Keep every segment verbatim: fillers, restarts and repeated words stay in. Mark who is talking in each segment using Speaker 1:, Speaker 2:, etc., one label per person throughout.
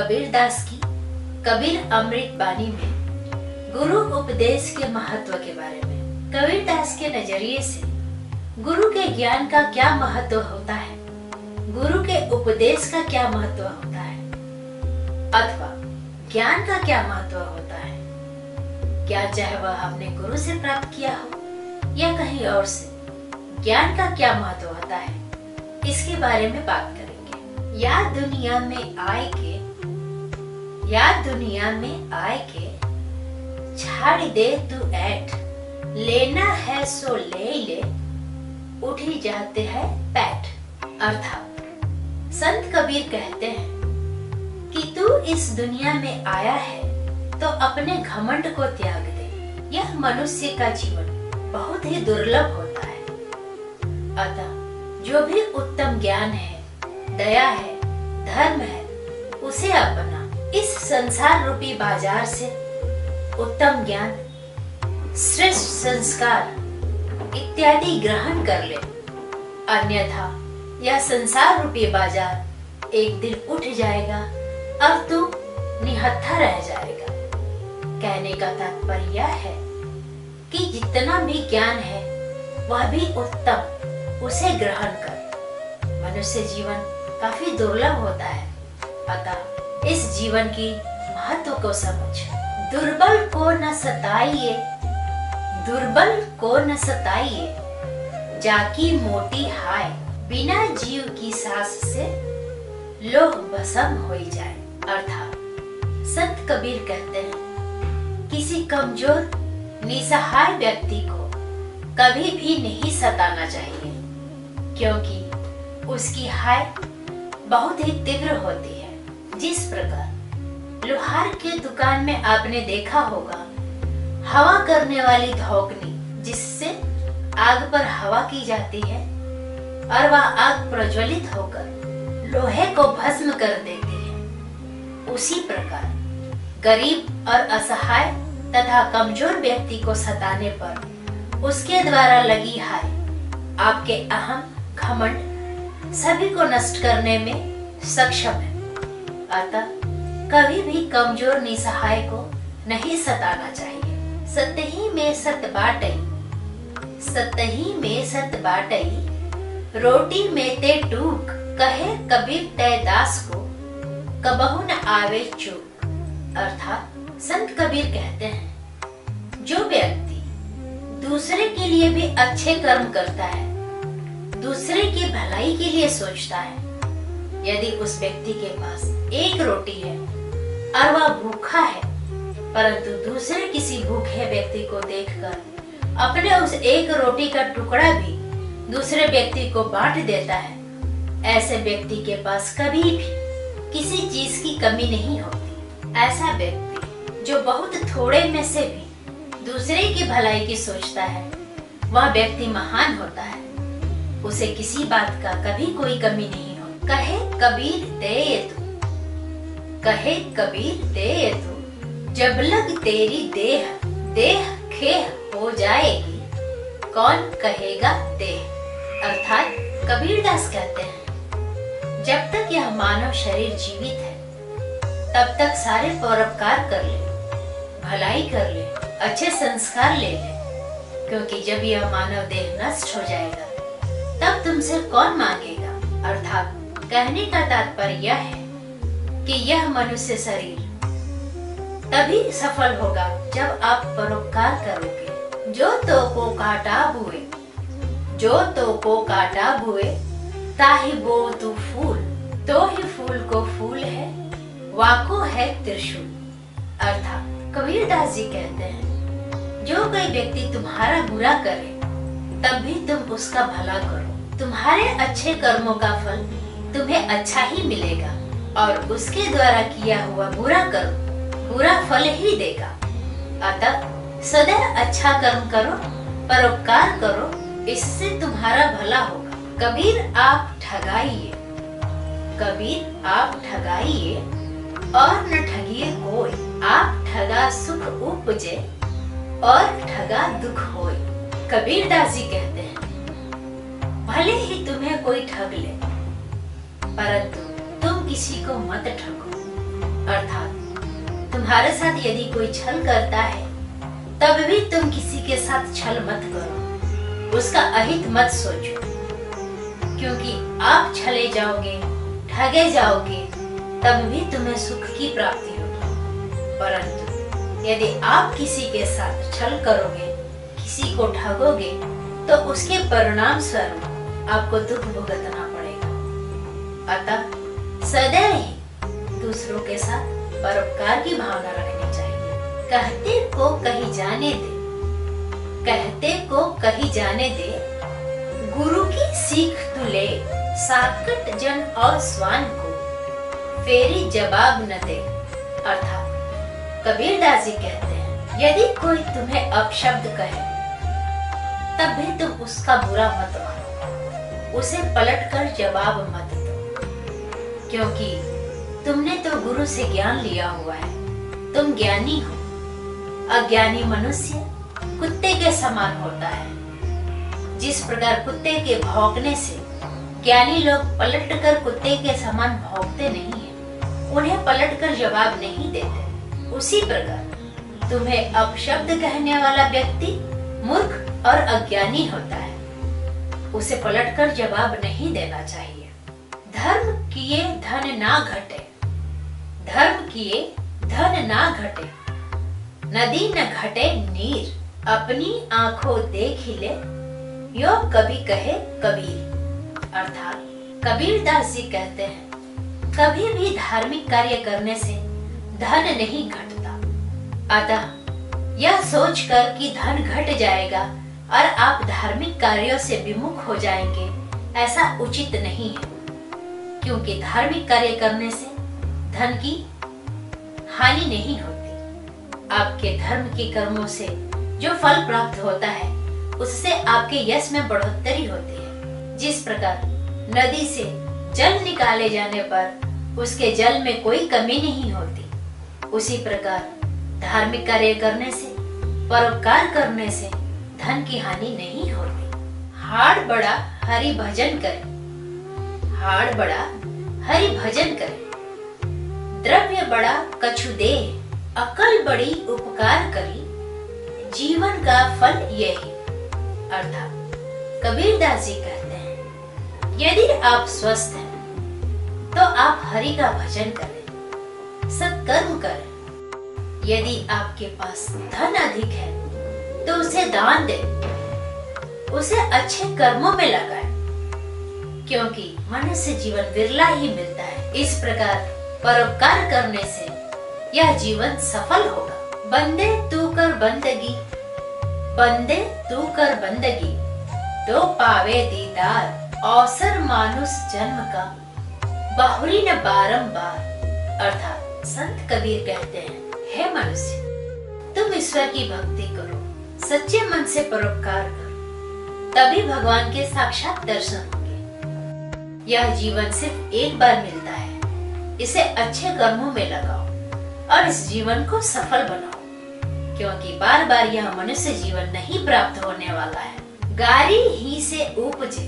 Speaker 1: कबीरदास की कबीर अमृत बानी में गुरु उपदेश के महत्व के बारे में। कबीरदास के नजरिए से गुरु के ज्ञान का क्या महत्व होता है, गुरु के उपदेश का क्या महत्व होता है, अथवा ज्ञान का क्या महत्व होता है। क्या चाहे वह हमने गुरु से प्राप्त किया हो या कहीं और से, ज्ञान का क्या महत्व होता है, इसके बारे में बात करेंगे। या दुनिया में आए के या दुनिया में आए के छाड़ दे तू ऐठ, लेना है सो ले ले, उठी जाते हैं पैठ। अर्थात संत कबीर कहते हैं कि तू इस दुनिया में आया है तो अपने घमंड को त्याग दे। यह मनुष्य का जीवन बहुत ही दुर्लभ होता है। अतः जो भी उत्तम ज्ञान है, दया है, धर्म है, उसे अपना इस संसार रूपी बाजार से उत्तम ज्ञान, श्रेष्ठ संस्कार इत्यादि ग्रहण कर ले, अन्यथा यह संसार रूपी बाजार एक दिन उठ जाएगा और तू निहत्था रह जाएगा। कहने का तात्पर्य यह है कि जितना भी ज्ञान है वह भी उत्तम, उसे ग्रहण कर। मनुष्य जीवन काफी दुर्लभ होता है, अतः इस जीवन की महत्व को समझ। दुर्बल को न सताइए, दुर्बल को न सताइए, जाकी मोटी हाय, बिना जीव की सांस से लोह भस्म हो जाए। अर्थात संत कबीर कहते हैं किसी कमजोर निसहाय व्यक्ति को कभी भी नहीं सताना चाहिए, क्योंकि उसकी हाय बहुत ही तीव्र होती है। जिस प्रकार लोहार के दुकान में आपने देखा होगा हवा करने वाली धोकनी, जिससे आग पर हवा की जाती है और वह आग प्रज्वलित होकर लोहे को भस्म कर देती है, उसी प्रकार गरीब और असहाय तथा कमजोर व्यक्ति को सताने पर उसके द्वारा लगी हाय आपके अहम, घमंड सभी को नष्ट करने में सक्षम है। अतः कभी भी कमजोर निसहाय को नहीं सताना चाहिए। सतही में सत बाटई, सतही में सत बाटई, रोटी में ते टूक, कहे कबीर तय दास को, कबहु न आवे चूक। अर्थात संत कबीर कहते हैं जो व्यक्ति दूसरे के लिए भी अच्छे कर्म करता है, दूसरे की भलाई के लिए सोचता है, यदि उस व्यक्ति के पास एक रोटी है और वह भूखा है, परंतु दूसरे किसी भूखे व्यक्ति को देखकर अपने उस एक रोटी का टुकड़ा भी दूसरे व्यक्ति को बांट देता है, ऐसे व्यक्ति के पास कभी भी किसी चीज की कमी नहीं होती। ऐसा व्यक्ति जो बहुत थोड़े में से भी दूसरे की भलाई की सोचता है, वह व्यक्ति महान होता है। उसे किसी बात का कभी कोई कमी नहीं हो। कहे कबीर दे तू, कहे कबीर दे तू, जब लग तेरी देह, देह खेह हो जाएगी, कौन कहेगा देह। अर्थात कबीरदास कहते हैं जब तक यह मानव शरीर जीवित है तब तक सारे परोपकार कर ले, भलाई कर ले, अच्छे संस्कार ले ले, क्योंकि जब यह मानव देह नष्ट हो जाएगा तब तुमसे कौन मांगेगा। अर्थात कहने का तात्पर्य यह है कि यह मनुष्य शरीर तभी सफल होगा जब आप परोपकार करोगे। जो तो को काटा बुए, जो तो को काटा बुए, ताहि बो तू फूल, तो ही फूल को फूल है, वाको है त्रिशूल। अर्थात कबीरदास जी कहते हैं जो कोई व्यक्ति तुम्हारा बुरा करे तब भी तुम उसका भला करो, तुम्हारे अच्छे कर्मों का फल तुम्हें अच्छा ही मिलेगा, और उसके द्वारा किया हुआ बुरा कर्म बुरा फल ही देगा। अतः सदैव अच्छा कर्म करो, परोपकार करो, इससे तुम्हारा भला होगा। कबीर आप ठगाइए, कबीर आप ठगाइए और न ठगिए कोई, आप ठगा सुख उपजे और ठगा दुख होय। कबीरदास जी कहते हैं भले ही तुम्हें कोई ठग ले, परंतु तुम किसी को मत ठगो। अर्थात तुम्हारे साथ यदि कोई छल करता है तब भी तुम किसी के साथ छल मत करो, उसका अहित मत सोचो, क्योंकि आप छले जाओगे, ठगे जाओगे, तब भी तुम्हें सुख की प्राप्ति होगी। परंतु यदि आप किसी के साथ छल करोगे, किसी को ठगोगे, तो उसके परिणाम स्वरूप आपको दुख भुगतना पड़ेगा। अतः सदैव ही दूसरों के साथ परोपकार की भावना रखनी चाहिए। कहते को कही जाने दे, कहते को कही जाने दे, गुरु की सीख तू ले, साकट जन और स्वान को फेरी जवाब न दे। अर्थात कबीरदास जी कहते हैं, यदि कोई तुम्हें अपशब्द कहे तब भी तुम उसका बुरा मत मानो, उसे पलटकर जवाब मत दो, क्योंकि तुमने तो गुरु से ज्ञान लिया हुआ है, तुम ज्ञानी हो। अज्ञानी मनुष्य कुत्ते के समान होता है। जिस प्रकार कुत्ते के भौंकने से ज्ञानी लोग पलटकर कुत्ते के समान भौंकते नहीं हैं, उन्हें पलटकर जवाब नहीं देते, उसी प्रकार तुम्हें अपशब्द कहने वाला व्यक्ति मूर्ख और अज्ञानी होता है, उसे पलटकर जवाब नहीं देना चाहिए। धर्म किए धन ना घटे, धर्म किए धन ना घटे, नदी न घटे नीर, अपनी आंखों देख ले, यो कभी कहे कबीर। अर्थात कबीरदास जी कहते हैं, कभी भी धार्मिक कार्य करने से धन नहीं घटता। अतः यह सोचकर कि धन घट जाएगा और आप धार्मिक कार्यों से विमुख हो जाएंगे, ऐसा उचित नहीं है, क्योंकि धार्मिक कार्य करने से धन की हानि नहीं होती। आपके धर्म के कर्मों से जो फल प्राप्त होता है, उससे आपके यश में बढ़ोतरी होती है। जिस प्रकार नदी से जल निकाले जाने पर उसके जल में कोई कमी नहीं होती, उसी प्रकार धार्मिक कार्य करने से, परोपकार करने से धन की हानि नहीं होती। हाड़ बड़ा हरि भजन करे, हाड़ बड़ा हरि भजन करे, द्रव्य बड़ा कछु दे, अकल बड़ी उपकार करी, जीवन का फल यही। अर्थात कबीरदास जी कहते हैं, यदि आप स्वस्थ हैं तो आप हरि का भजन करें, सत्कर्म करें। यदि आपके पास धन अधिक है तो उसे दान दें, उसे अच्छे कर्मों में लगाएं, क्योंकि मनुष्य जीवन विरला ही मिलता है। इस प्रकार परोपकार करने से यह जीवन सफल होगा। बंदे तू कर बंदगी, बंदे तू कर बंदगी, तो पावे दीदार, अवसर मानुष जन्म का, बहुरी न बारंबार। अर्थात संत कबीर कहते हैं, हे मनुष्य, तुम ईश्वर की भक्ति करो, सच्चे मन से परोपकार करो, तभी भगवान के साक्षात दर्शन होंगे। यह जीवन सिर्फ एक बार मिलता है, इसे अच्छे कर्मों में लगाओ और इस जीवन को सफल बनाओ, क्योंकि बार बार यह मनुष्य जीवन नहीं प्राप्त होने वाला है। गारी ही से उपजे,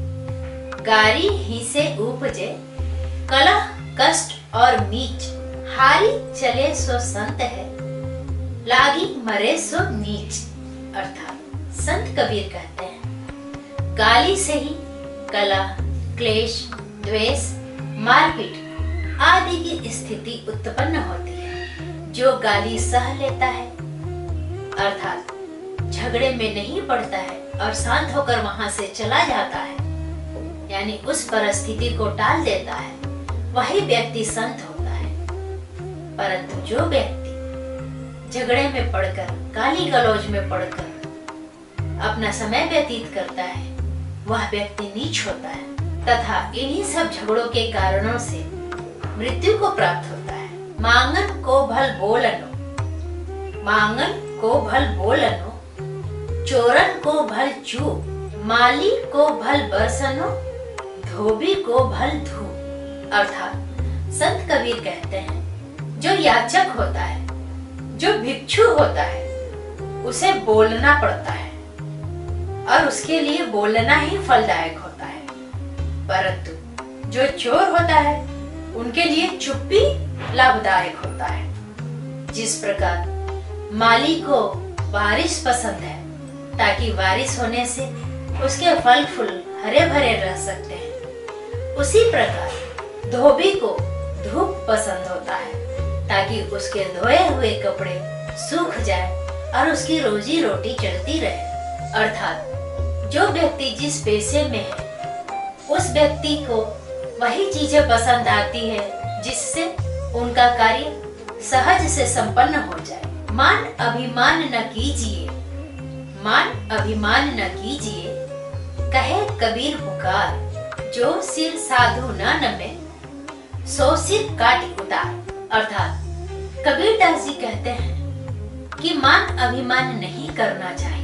Speaker 1: गारी ही से उपजे, कलह कष्ट और नीच, हारी चले सो संत है, लागी मरे सो नीच। अर्थात संत कबीर कहते हैं, गाली से ही कलह, क्लेश, द्वेष, मारपीट आदि की स्थिति उत्पन्न होती है। जो गाली सह लेता है, अर्थात झगड़े में नहीं पड़ता है और शांत होकर वहां से चला जाता है, यानी उस परिस्थिति को टाल देता है, वही व्यक्ति संत होता है। परंतु जो व्यक्ति झगड़े में पड़कर, गाली गलौज में पड़कर अपना समय व्यतीत करता है, वह व्यक्ति नीच होता है तथा इन्हीं सब झगड़ों के कारणों से मृत्यु को प्राप्त होता है। मांगन को भल बोलनो, मांगन को भल बोलनो, चोरन को भल चूप, माली को भल बरसनो, धोबी को भल धूप। अर्थात संत कबीर कहते हैं, जो याचक होता है, जो भिक्षु होता है, उसे बोलना पड़ता है और उसके लिए बोलना ही फलदायक होता है। परंतु जो चोर होता है, उनके लिए चुप्पी लाभदायक होता है। जिस प्रकार माली को बारिश पसंद है ताकि बारिश होने से उसके फल फूल हरे भरे रह सकते हैं, उसी प्रकार धोबी को धूप पसंद होता है ताकि उसके धोए हुए कपड़े सूख जाए और उसकी रोजी रोटी चलती रहे। अर्थात जो व्यक्ति जिस पेशे में है उस व्यक्ति को वही चीजें पसंद आती है जिससे उनका कार्य सहज से संपन्न हो जाए। मान अभिमान न कीजिए, मान अभिमान न कीजिए, कहे कबीर पुकार, जो सिर साधु न नमे सो सिर काट उतार। अर्थात कबीरदास जी कहते हैं कि मान अभिमान नहीं करना चाहिए।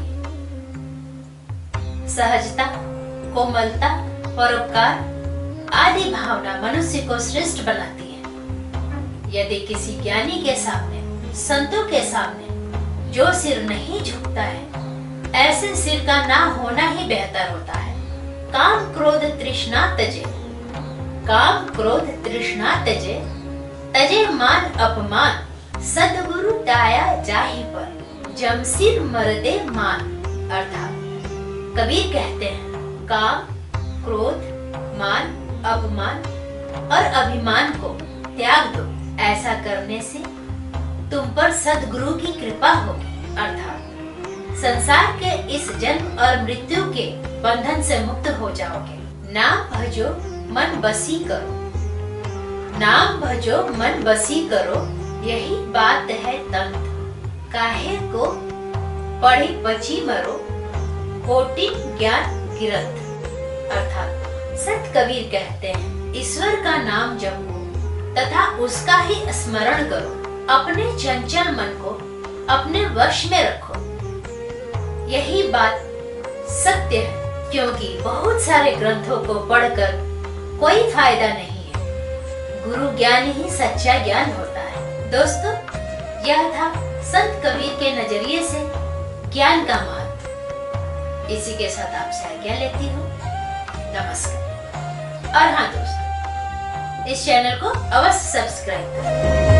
Speaker 1: सहजता, कोमलता, परोपकार आदि भावना मनुष्य को श्रेष्ठ बनाती है। यदि किसी ज्ञानी के सामने, संतों के सामने जो सिर नहीं झुकता है, ऐसे सिर का ना होना ही बेहतर होता है। काम क्रोध तृष्णा तजे, काम क्रोध तृष्णा तजे, तजे मान अपमान, सदगुरु दाया जाहि पर, जमसिर मर्दे मान। अर्थात कबीर कहते हैं काम, क्रोध, मान, अपमान और अभिमान को त्याग दो। ऐसा करने से तुम पर सद्गुरु की कृपा होगी। अर्थात संसार के इस जन्म और मृत्यु के बंधन से मुक्त हो जाओगे। नाम भजो मन बसी करो, नाम भजो मन बसी करो, यही बात है तंत, काहे को पढ़े पची मरो, कोटि ज्ञान गिरत। अर्थात संत कबीर कहते हैं ईश्वर का नाम जपो तथा उसका ही स्मरण करो, अपने चंचल मन को अपने वश में रखो। यही बात सत्य है, क्योंकि बहुत सारे ग्रंथों को पढ़कर कोई फायदा नहीं है। गुरु ज्ञान ही सच्चा ज्ञान होता है। दोस्तों, यह था संत कबीर के नजरिए से ज्ञान का महत्व। इसी के साथ आपसे आज्ञा लेती हूँ। नमस्कार। और हाँ दोस्तों, इस चैनल को अवश्य सब्सक्राइब करें।